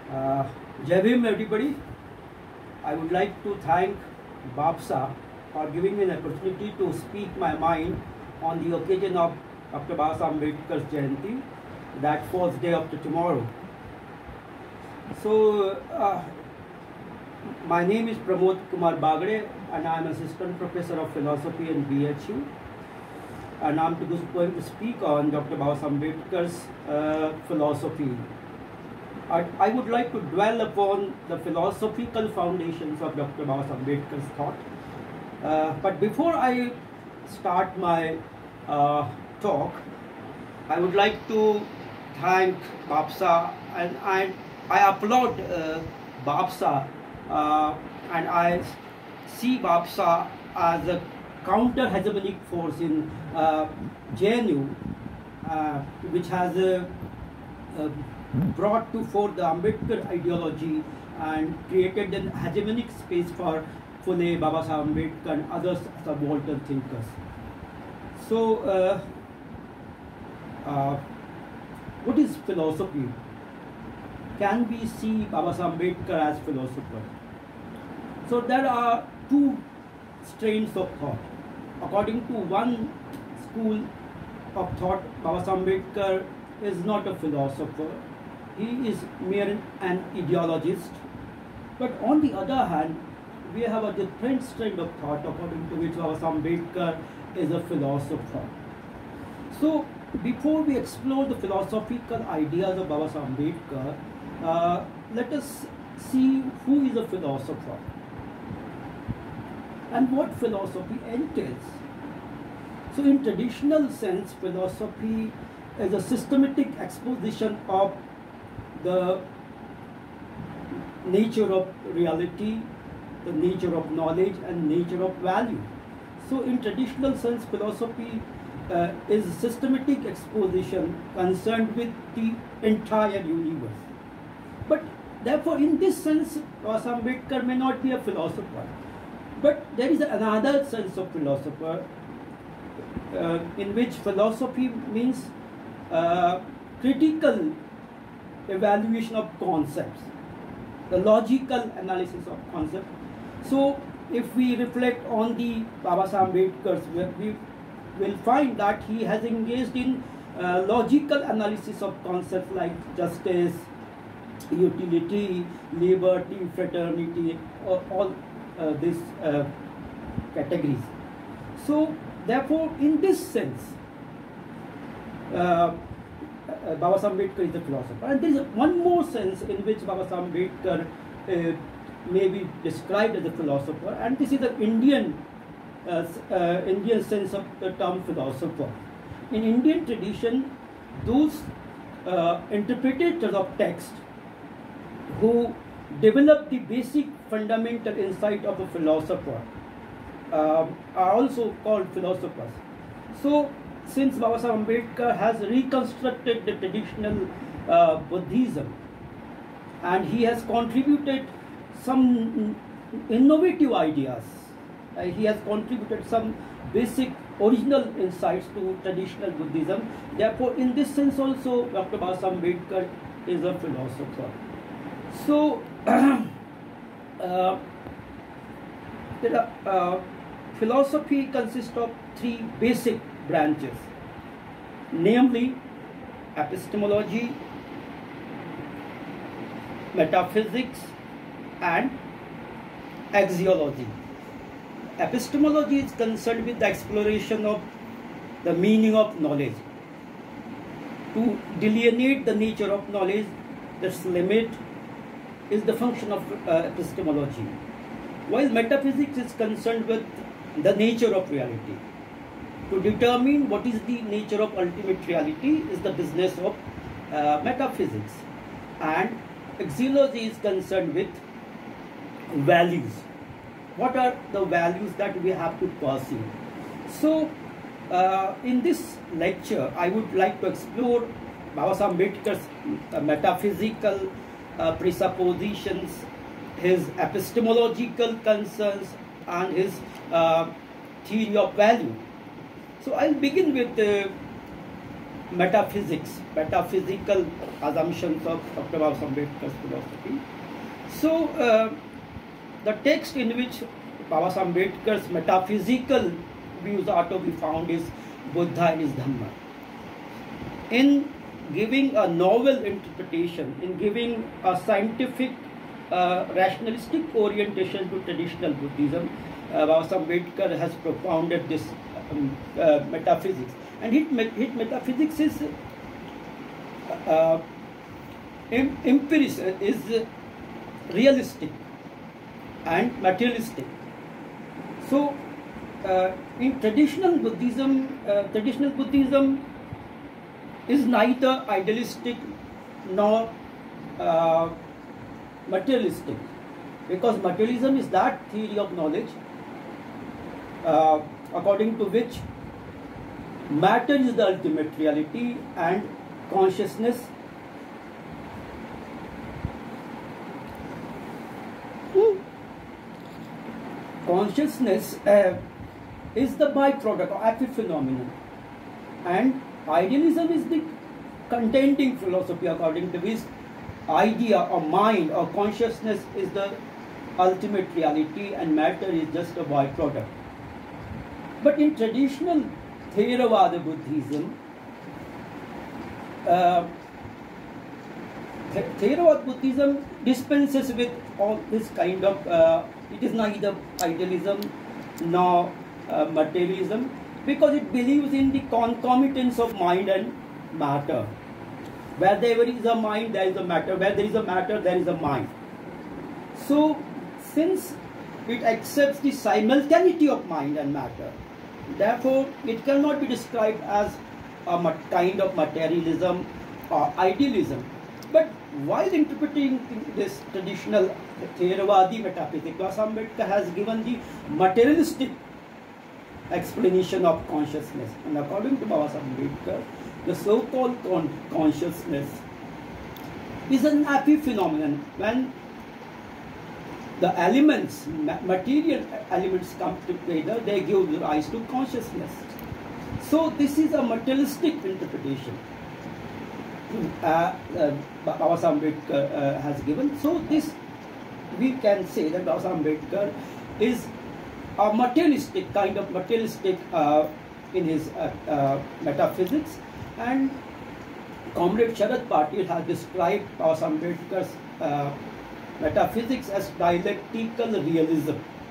Uh, Jai Bhim, everybody. I would like to thank BAPSA for giving me an opportunity to speak my mind on the occasion of Dr. Babasaheb Jayanti, that fourth day after tomorrow. So, my name is Pramod Kumar Bagde, and I am Assistant Professor of Philosophy in BHU. And I am going to speak on Dr. Babasaheb's philosophy. I would like to dwell upon the philosophical foundations of Dr. Babasaheb's thought. But before I start my talk, I would like to thank BAPSA, and I applaud BAPSA, and I see BAPSA as a counter-hegemonic force in JNU, which has brought to fore the Ambedkar ideology and created an hegemonic space for Phule, Babasaheb, Ambedkar and other subaltern thinkers. So, what is philosophy? Can we see Babasaheb Ambedkar as philosopher? So there are two strains of thought. According to one school of thought, Babasaheb Ambedkar is not a philosopher. He is mere an ideologist. But on the other hand, we have a different strain of thought according to which Babasaheb Ambedkar is a philosopher. So before we explore the philosophical ideas of Babasaheb Ambedkar, let us see who is a philosopher and what philosophy entails. So in traditional sense, philosophy is a systematic exposition of the nature of reality, the nature of knowledge and nature of value. So in traditional sense, philosophy is a systematic exposition concerned with the entire universe. But therefore, in this sense, Babasaheb Ambedkar may not be a philosopher. But there is another sense of philosopher in which philosophy means critical evaluation of concepts, the logical analysis of concepts. So if we reflect on the Babasaheb Ambedkar's, we will find that he has engaged in logical analysis of concepts like justice, utility, liberty, fraternity, all these categories. So therefore, in this sense, Babasaheb Ambedkar is a philosopher. And there is one more sense in which Babasaheb Ambedkar may be described as a philosopher, and this is the Indian sense of the term philosopher. In Indian tradition, those interpreters of text who develop the basic fundamental insight of a philosopher are also called philosophers. So, since Babasaheb Ambedkar has reconstructed the traditional Buddhism, and he has contributed some innovative ideas, he has contributed some basic original insights to traditional Buddhism. Therefore, in this sense also, Dr. Babasaheb Ambedkar is a philosopher. So, philosophy consists of three basic branches, namely epistemology, metaphysics and axiology. Epistemology is concerned with the exploration of the meaning of knowledge. To delineate the nature of knowledge, its limit, is the function of epistemology. While metaphysics is concerned with the nature of reality. To determine what is the nature of ultimate reality is the business of metaphysics. And axiology is concerned with values. What are the values that we have to pursue? So, in this lecture, I would like to explore Babasaheb Ambedkar's metaphysical presuppositions, his epistemological concerns, and his theory of value. So I'll begin with metaphysical assumptions of Dr. Babasaheb's philosophy. So, the text in which Babasaheb's metaphysical views are to be found is Buddha and his Dhamma. In giving a novel interpretation, in giving a scientific, rationalistic orientation to traditional Buddhism, Babasaheb has propounded this metaphysics, and his metaphysics is empirical, is realistic and materialistic. So, in traditional Buddhism is neither idealistic nor materialistic, because materialism is that theory of knowledge according to which matter is the ultimate reality and consciousness is the byproduct or epiphenomenon, and idealism is the contending philosophy according to which idea or mind or consciousness is the ultimate reality and matter is just a byproduct. But in traditional Theravada Buddhism, Theravada Buddhism dispenses with all this kind of, it is neither idealism nor materialism, because it believes in the concomitance of mind and matter. Where there is a mind, there is a matter. Where there is a matter, there is a mind. So, since it accepts the simultaneity of mind and matter, therefore, it cannot be described as a kind of materialism or idealism. But while interpreting this traditional Theravadi metaphysics, Babasaheb has given the materialistic explanation of consciousness. And according to Babasaheb, the so-called consciousness is an epiphenomenon. When the elements, material elements come together, they give rise to consciousness. So this is a materialistic interpretation Babasaheb has given. So this, we can say that Babasaheb is a materialistic, kind of materialistic in his metaphysics, and Comrade Sharad Patil has described Babasaheb's metaphysics as dialectical realism.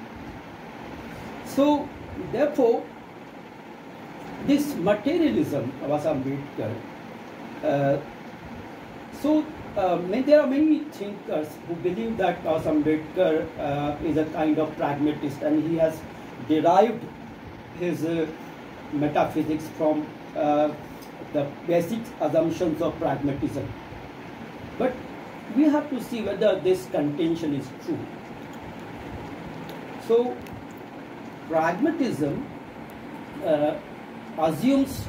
So, therefore, this materialism, Babasaheb, there are many thinkers who believe that Babasaheb is a kind of pragmatist, and he has derived his metaphysics from the basic assumptions of pragmatism. But we have to see whether this contention is true. So, pragmatism assumes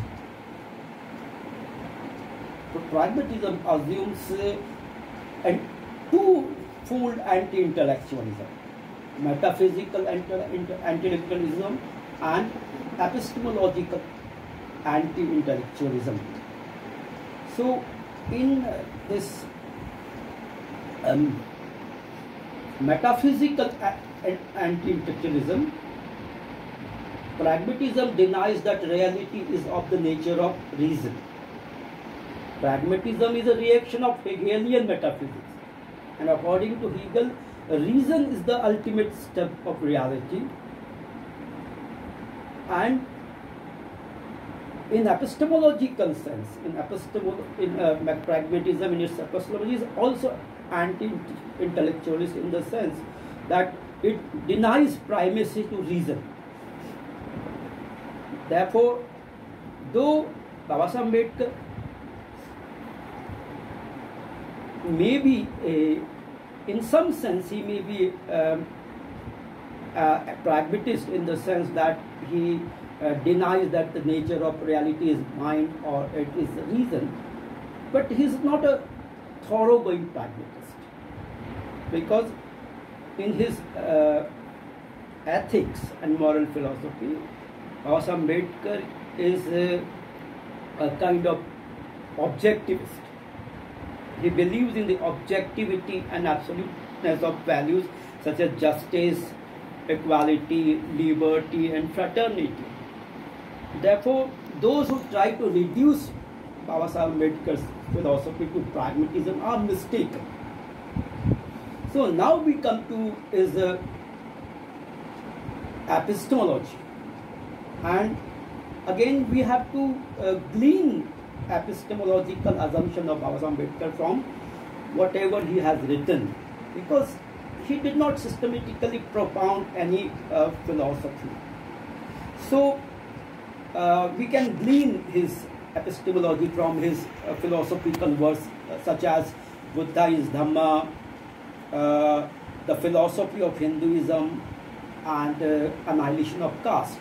a two-fold anti-intellectualism: metaphysical anti-intellectualism and epistemological anti-intellectualism. So, in this metaphysical anti-intellectualism, pragmatism denies that reality is of the nature of reason. Pragmatism is a reaction of Hegelian metaphysics, and according to Hegel, reason is the ultimate step of reality, and in epistemological sense, pragmatism in its epistemology is also anti-intellectualist in the sense that it denies primacy to reason. Therefore, though Babasaheb may be, in some sense, he may be a pragmatist in the sense that he denies that the nature of reality is mind or it is reason, but he is not a thoroughgoing pragmatist, because in his ethics and moral philosophy, Babasaheb is a kind of objectivist. He believes in the objectivity and absoluteness of values such as justice, equality, liberty, and fraternity. Therefore, those who try to reduce Babasaheb Ambedkar's philosophy to pragmatism are mistaken. So now we come to his epistemology, and again we have to glean epistemological assumption of Babasaheb Ambedkar from whatever he has written, because he did not systematically propound any philosophy. So we can glean his epistemology from his philosophical works such as Buddha is Dhamma, the philosophy of Hinduism, and annihilation of caste.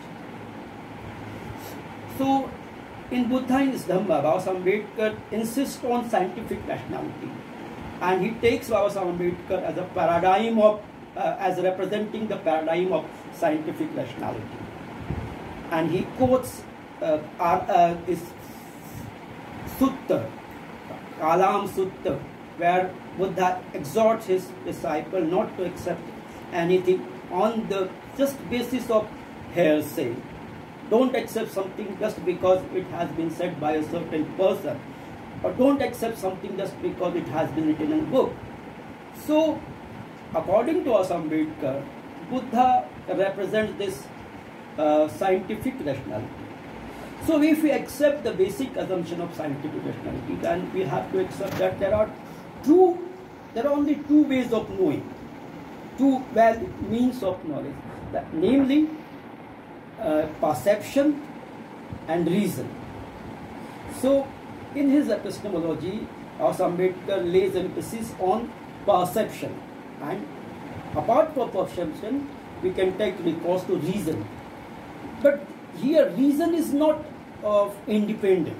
So in Buddha is Dhamma, Babasaheb Ambedkar insists on scientific rationality, and he takes Babasaheb Ambedkar as a paradigm of, as representing the paradigm of scientific rationality. And he quotes this Sutta, Kalam Sutta, where Buddha exhorts his disciple not to accept anything on the just basis of hearsay. Don't accept something just because it has been said by a certain person, or don't accept something just because it has been written in a book. So, according to Ambedkar, Buddha represents this scientific rationality. So, if we accept the basic assumption of scientific rationality, then we have to accept that there are only two ways of knowing, two means of knowledge, namely perception and reason. So, in his epistemology, Ambedkar lays emphasis on perception, and apart from perception, we can take recourse to reason. But here, reason is not independent.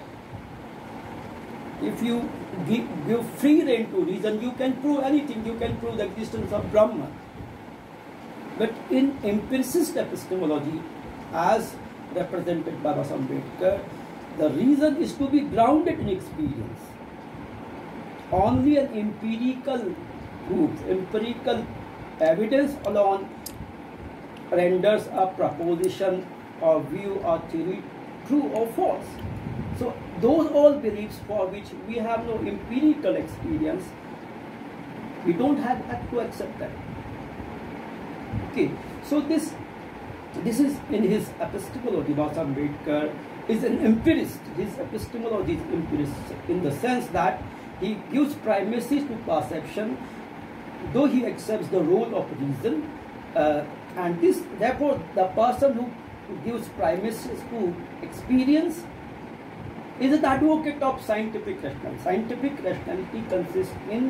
If you give free rein to reason, you can prove anything. You can prove the existence of Brahman. But in empiricist epistemology, as represented by Babasaheb Ambedkar, the reason is to be grounded in experience. Only an empirical proof, empirical evidence alone renders a proposition or view or theory true or false. So those all beliefs for which we have no empirical experience, we don't have to accept that. Okay, so this is in his epistemology. Babasaheb Ambedkar is an empiricist. His epistemology is empiricist in the sense that he gives primacy to perception, though he accepts the role of reason, and this, therefore, the person who gives primacy to experience is an advocate of scientific rationality. Scientific rationality consists in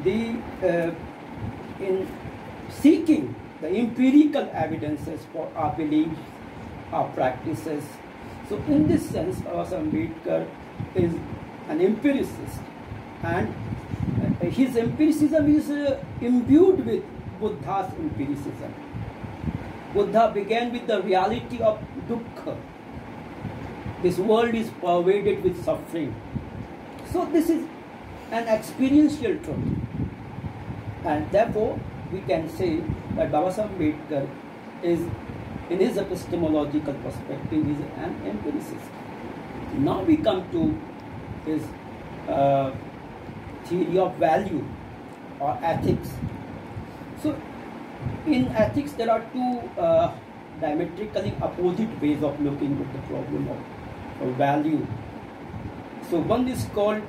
in seeking the empirical evidences for our beliefs, our practices. So, in this sense, Ambedkar is an empiricist, and his empiricism is imbued with Buddha's empiricism. Buddha began with the reality of dukkha. This world is pervaded with suffering. So this is an experiential truth. And therefore, we can say that Babasaheb Ambedkar is, in his epistemological perspective, is an empiricist. Now we come to his theory of value or ethics. So, in ethics, there are two diametrically opposite ways of looking at the problem of value. So, one is called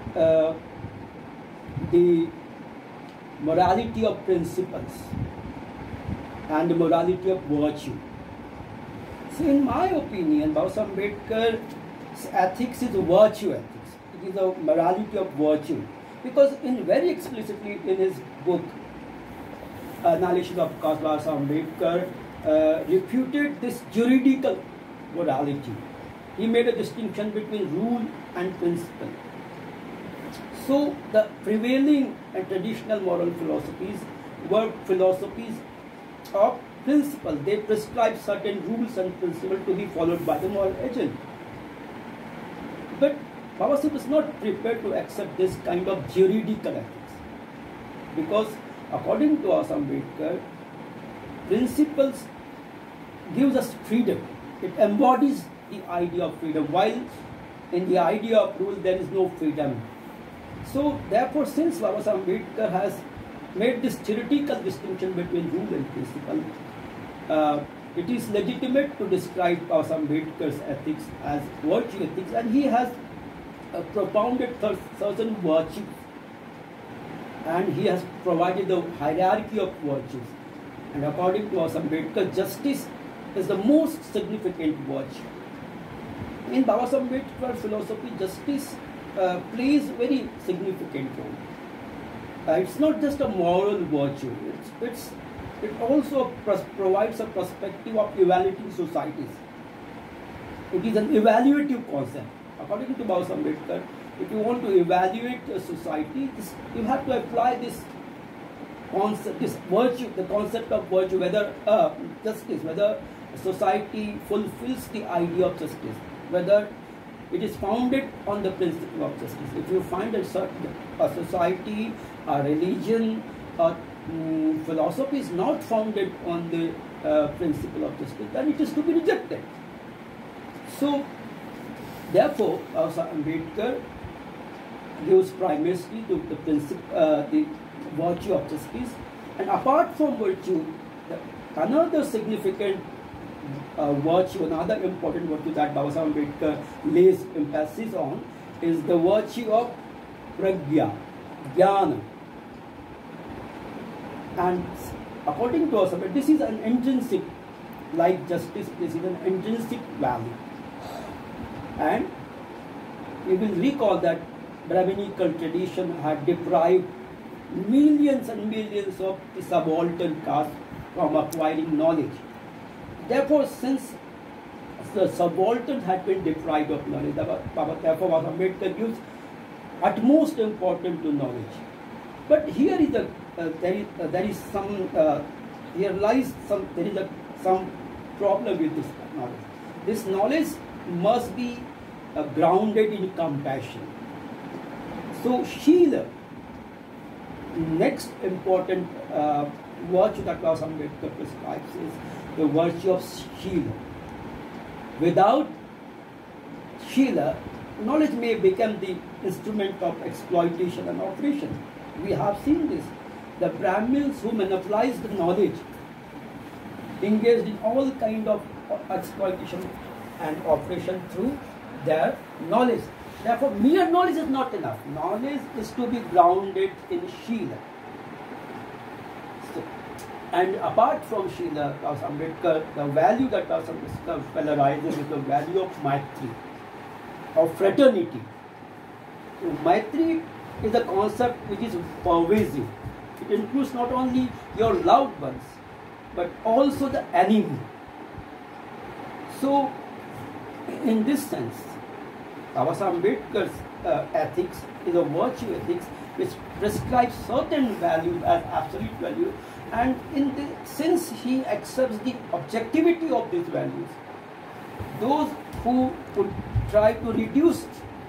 the morality of principles and the morality of virtue. So, in my opinion, Babasaheb Ambedkar's ethics is a virtue ethics. It is a morality of virtue, because very explicitly in his book, Annihilation of Caste, Babasaheb Ambedkar refuted this juridical morality. He made a distinction between rule and principle. So the prevailing and traditional moral philosophies were philosophies of principle. They prescribe certain rules and principles to be followed by the moral agent. But Babasaheb is not prepared to accept this kind of juridical ethics, because according to Ambedkar, principles gives us freedom. It embodies the idea of freedom, while in the idea of rule there is no freedom. So therefore, since Babasaheb Ambedkar has made this theoretical distinction between rule and principle, it is legitimate to describe Babasaheb Ambedkar's ethics as virtue ethics, and he has propounded certain virtues, and he has provided the hierarchy of virtues. And according to Ambedkar, justice is the most significant virtue. In Babasaheb Ambedkar philosophy, justice plays very significant role. It's not just a moral virtue. It also provides a perspective of evaluating societies. It is an evaluative concept. According to Babasaheb Ambedkar, if you want to evaluate a society, you have to apply this concept, this virtue, the concept of virtue, whether justice, whether a society fulfills the idea of justice, whether it is founded on the principle of justice. If you find a society, a religion, or philosophy is not founded on the principle of justice, then it is to be rejected. So, therefore, Ambedkar gives primacy to the principle, the virtue of justice, and apart from virtue, another significant virtue, another important virtue that Babasaheb Ambedkar lays emphasis on is the virtue of pragya, jnana. And according to us, this is an intrinsic, like justice, this is an intrinsic value. And you will recall that Brahminical tradition had deprived millions and millions of the subaltern caste from acquiring knowledge. Therefore, since the subaltern had been deprived of knowledge, therefore Ambedkar gives utmost importance to knowledge. But here is some problem with this knowledge. This knowledge must be grounded in compassion. So Shila, next important virtue that Ambedkar prescribes is the virtue of Shila. Without Shila, knowledge may become the instrument of exploitation and oppression. We have seen this. The Brahmins who monopolized the knowledge engaged in all kind of exploitation and oppression through their knowledge. Therefore, mere knowledge is not enough. Knowledge is to be grounded in Shila. So, and apart from Shila, Ambedkar, the value that Ambedkar valorizes is the value of Maitri, of fraternity. So, Maitri is a concept which is pervasive. It includes not only your loved ones, but also the enemy. So, in this sense, Ambedkar's ethics is a virtue ethics which prescribes certain values as absolute value, and since he accepts the objectivity of these values, those who would try to reduce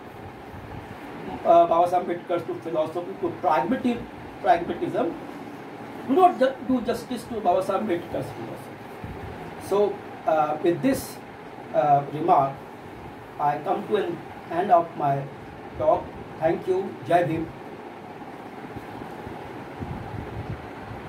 Ambedkar to philosophy, to pragmatism, do not do justice to Ambedkar's philosophy. So, with this remark, I come to an end of my talk. Thank you. Jai Bhim.